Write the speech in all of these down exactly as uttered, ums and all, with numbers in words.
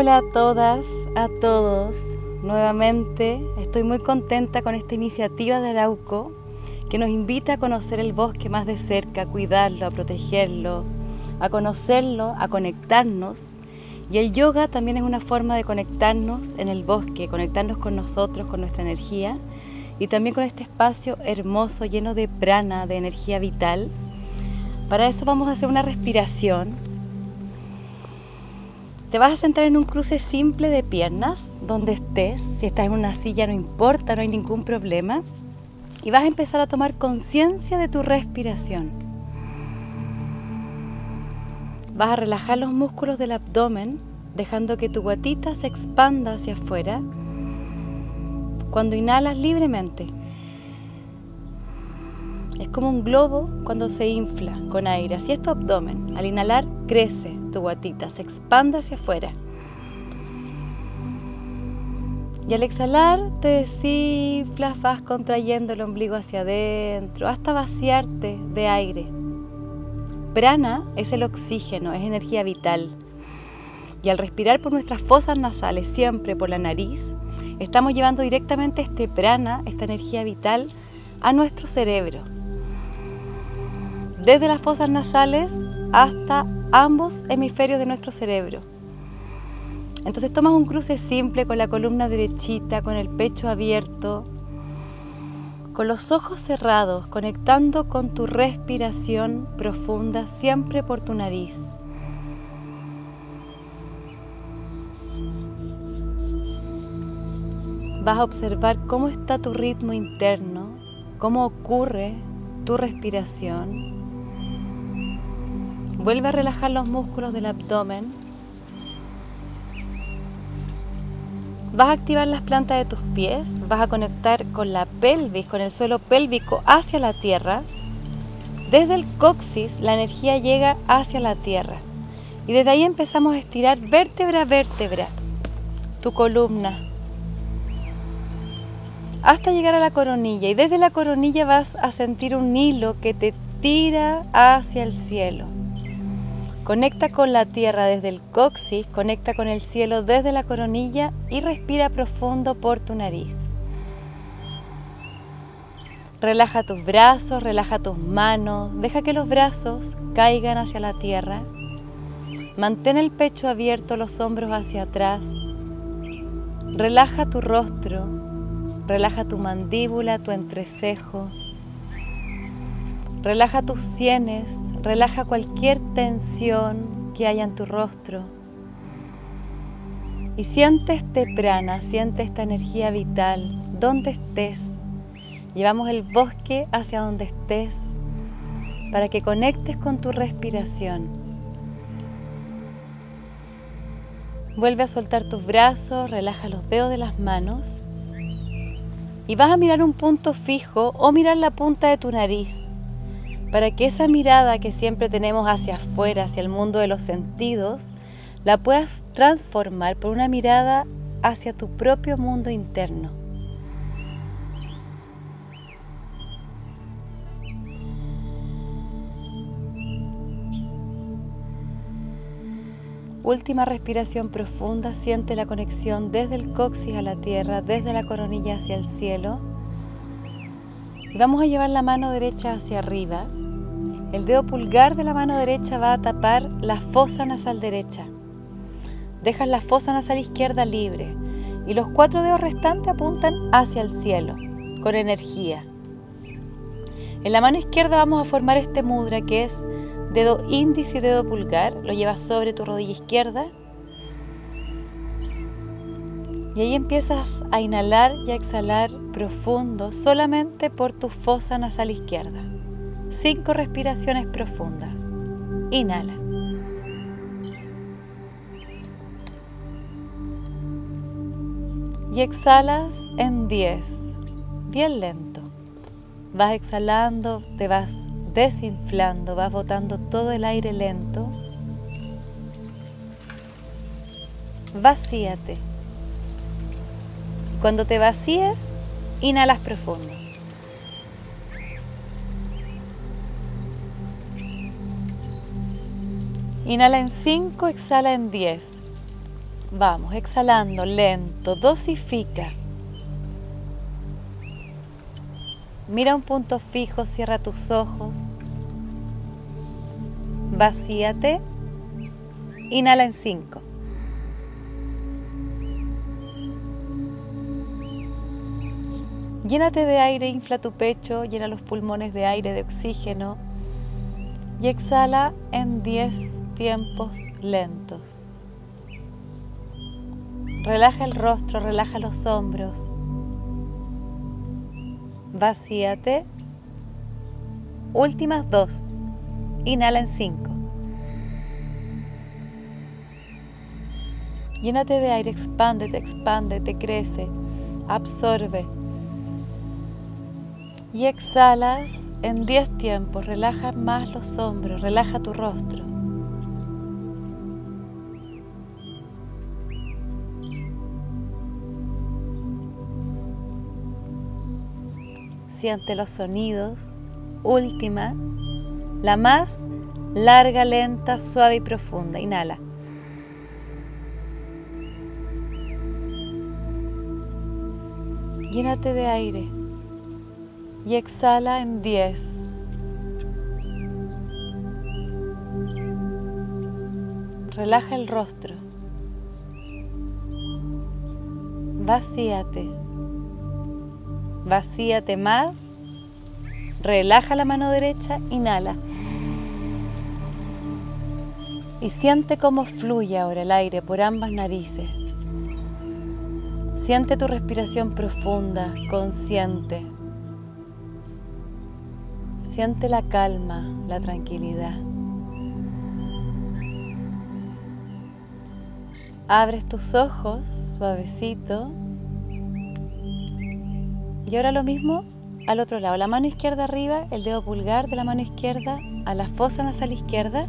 Hola a todas, a todos. Nuevamente estoy muy contenta con esta iniciativa de Arauco que nos invita a conocer el bosque más de cerca, a cuidarlo, a protegerlo, a conocerlo, a conectarnos. Y el yoga también es una forma de conectarnos en el bosque, conectarnos con nosotros, con nuestra energía y también con este espacio hermoso lleno de prana, de energía vital. Para eso vamos a hacer una respiración. Te vas a sentar en un cruce simple de piernas, donde estés. Si estás en una silla no importa, no hay ningún problema. Y vas a empezar a tomar conciencia de tu respiración. Vas a relajar los músculos del abdomen, dejando que tu guatita se expanda hacia afuera. Cuando inhalas libremente, es como un globo cuando se infla con aire. Así es tu abdomen. Al inhalar crece tu guatita, se expande hacia afuera. Y al exhalar te desinflas, vas contrayendo el ombligo hacia adentro hasta vaciarte de aire. Prana es el oxígeno, es energía vital. Y al respirar por nuestras fosas nasales, siempre por la nariz, estamos llevando directamente este prana, esta energía vital, a nuestro cerebro. Desde las fosas nasales hasta ambos hemisferios de nuestro cerebro. Entonces tomas un cruce simple con la columna derechita, con el pecho abierto, con los ojos cerrados, conectando con tu respiración profunda, siempre por tu nariz. Vas a observar cómo está tu ritmo interno, cómo ocurre tu respiración. Vuelve a relajar los músculos del abdomen. Vas a activar las plantas de tus pies, vas a conectar con la pelvis, con el suelo pélvico hacia la tierra. Desde el coxis la energía llega hacia la tierra. Y desde ahí empezamos a estirar vértebra a vértebra, tu columna, hasta llegar a la coronilla. Y desde la coronilla vas a sentir un hilo que te tira hacia el cielo. Conecta con la tierra desde el coxis, conecta con el cielo desde la coronilla y respira profundo por tu nariz. Relaja tus brazos, relaja tus manos, deja que los brazos caigan hacia la tierra. Mantén el pecho abierto, los hombros hacia atrás. Relaja tu rostro, relaja tu mandíbula, tu entrecejo. Relaja tus sienes. Relaja cualquier tensión que haya en tu rostro y siente este prana, siente esta energía vital donde estés. Llevamos el bosque hacia donde estés para que conectes con tu respiración. Vuelve a soltar tus brazos, relaja los dedos de las manos y vas a mirar un punto fijo o mirar la punta de tu nariz, para que esa mirada que siempre tenemos hacia afuera, hacia el mundo de los sentidos, la puedas transformar por una mirada hacia tu propio mundo interno. Última respiración profunda, siente la conexión desde el coxis a la tierra, desde la coronilla hacia el cielo. Y vamos a llevar la mano derecha hacia arriba. El dedo pulgar de la mano derecha va a tapar la fosa nasal derecha. Dejas la fosa nasal izquierda libre y los cuatro dedos restantes apuntan hacia el cielo, con energía. En la mano izquierda vamos a formar este mudra que es dedo índice y dedo pulgar. Lo llevas sobre tu rodilla izquierda. Y ahí empiezas a inhalar y a exhalar profundo solamente por tu fosa nasal izquierda. Cinco respiraciones profundas. Inhala. Y exhalas en diez. Bien lento. Vas exhalando, te vas desinflando, vas botando todo el aire lento. Vacíate. Cuando te vacíes, inhalas profundo. Inhala en cinco, exhala en diez. Vamos, exhalando, lento, dosifica. Mira un punto fijo, cierra tus ojos. Vacíate. Inhala en cinco. Llénate de aire, infla tu pecho, llena los pulmones de aire, de oxígeno. Y exhala en diez tiempos lentos. Relaja el rostro, relaja los hombros. Vacíate. Últimas dos. Inhala en cinco. Llénate de aire, expándete, expándete, crece, absorbe. Y exhalas en diez tiempos. Relaja más los hombros, relaja tu rostro. Siente los sonidos. Última, la más larga, lenta, suave y profunda. Inhala. Llénate de aire y exhala en diez. Relaja el rostro. Vacíate. Vacíate más. Relaja la mano derecha, inhala. Y siente cómo fluye ahora el aire por ambas narices. Siente tu respiración profunda, consciente. Siente la calma, la tranquilidad. Abres tus ojos suavecito. Y ahora lo mismo al otro lado. La mano izquierda arriba, el dedo pulgar de la mano izquierda a la fosa nasal izquierda.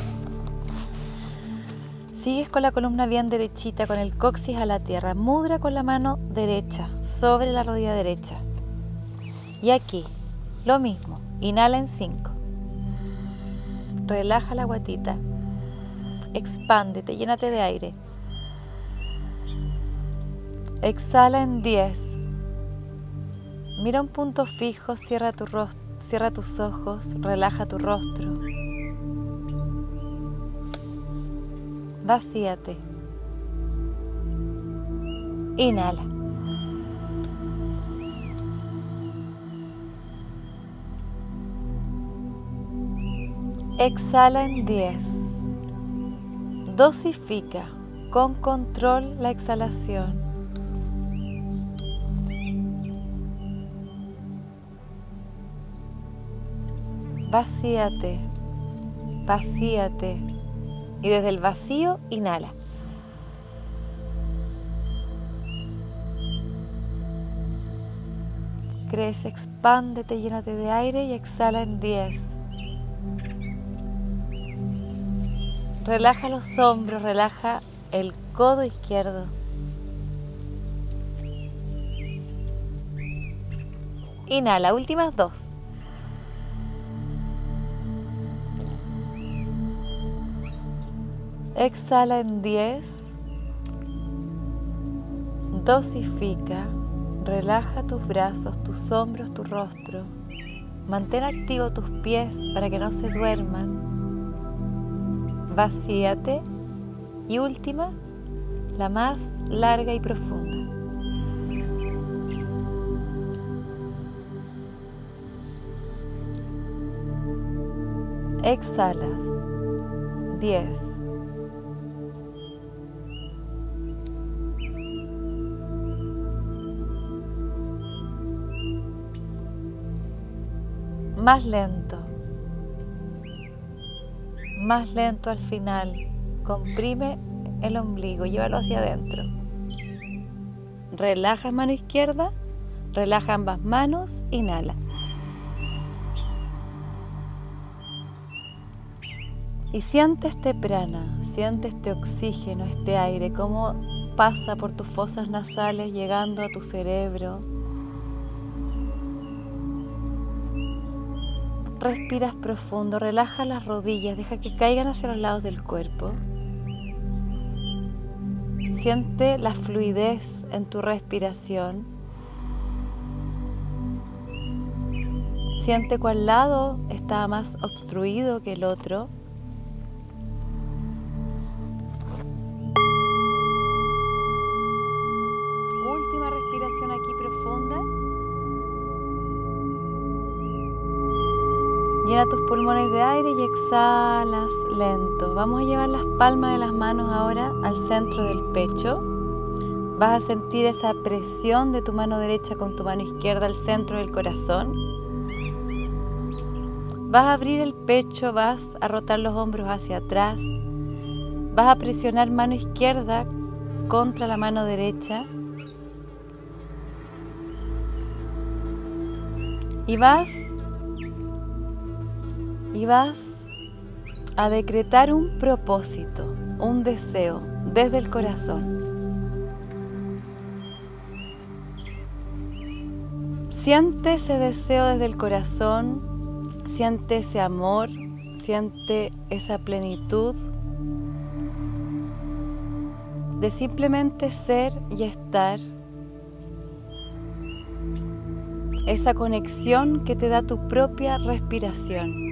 Sigues con la columna bien derechita, con el coxis a la tierra. Mudra con la mano derecha sobre la rodilla derecha. Y aquí, lo mismo. Inhala en cinco. Relaja la guatita. Expándete, llénate de aire. Exhala en diez. Mira un punto fijo, cierra, tu rostro, cierra tus ojos, relaja tu rostro. Vacíate. Inhala. Exhala en diez. Dosifica con control la exhalación. Vacíate, vacíate. Y desde el vacío, inhala. Crece, expándete, llénate de aire y exhala en diez. Relaja los hombros, relaja el codo izquierdo. Inhala, últimas dos. Exhala en diez. Dosifica. Relaja tus brazos, tus hombros, tu rostro. Mantén activos tus pies para que no se duerman. Vacíate. Y última, la más larga y profunda. Exhalas. diez. Más lento, más lento al final. Comprime el ombligo, llévalo hacia adentro. Relaja mano izquierda, relaja ambas manos, inhala. Y siente este prana, siente este oxígeno, este aire, cómo pasa por tus fosas nasales llegando a tu cerebro. Respiras profundo, relaja las rodillas, deja que caigan hacia los lados del cuerpo. Siente la fluidez en tu respiración. Siente cuál lado está más obstruido que el otro. Última respiración aquí profunda. Llena tus pulmones de aire y exhalas lento. Vamos a llevar las palmas de las manos ahora al centro del pecho. Vas a sentir esa presión de tu mano derecha con tu mano izquierda al centro del corazón. Vas a abrir el pecho, vas a rotar los hombros hacia atrás. Vas a presionar mano izquierda contra la mano derecha. Y vas Y vas a decretar un propósito, un deseo desde el corazón. Siente ese deseo desde el corazón, siente ese amor, siente esa plenitud de simplemente ser y estar. Esa conexión que te da tu propia respiración.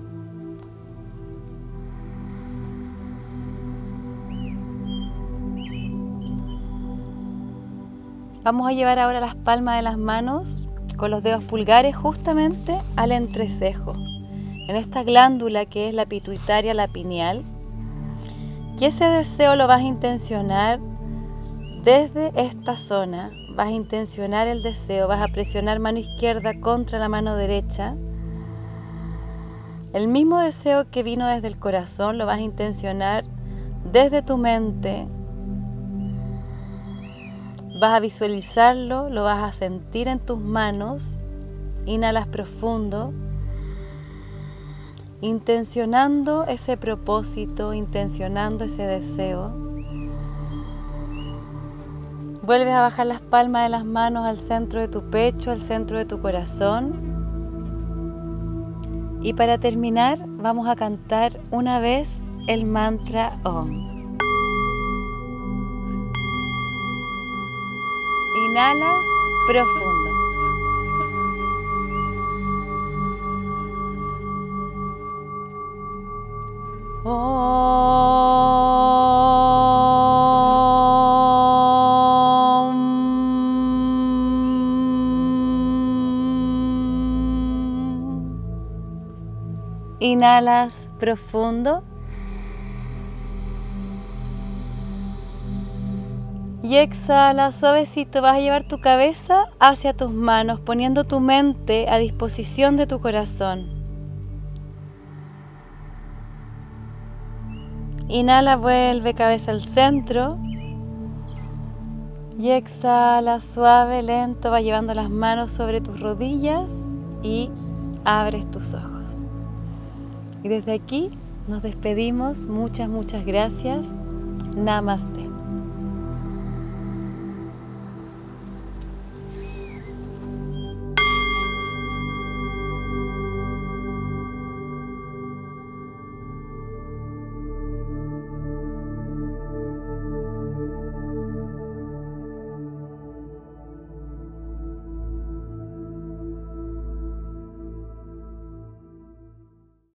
Vamos a llevar ahora las palmas de las manos con los dedos pulgares justamente al entrecejo, en esta glándula que es la pituitaria, la pineal. Y ese deseo lo vas a intencionar desde esta zona. Vas a intencionar el deseo, vas a presionar mano izquierda contra la mano derecha. El mismo deseo que vino desde el corazón lo vas a intencionar desde tu mente. Vas a visualizarlo, lo vas a sentir en tus manos. Inhalas profundo, intencionando ese propósito, intencionando ese deseo. Vuelves a bajar las palmas de las manos al centro de tu pecho, al centro de tu corazón. Y para terminar, vamos a cantar una vez el mantra Om. Inhalas profundo. Om. Inhalas profundo. Y exhala suavecito, vas a llevar tu cabeza hacia tus manos, poniendo tu mente a disposición de tu corazón. Inhala, vuelve cabeza al centro. Y exhala suave, lento, va llevando las manos sobre tus rodillas y abres tus ojos. Y desde aquí nos despedimos. Muchas, muchas gracias. Namaste.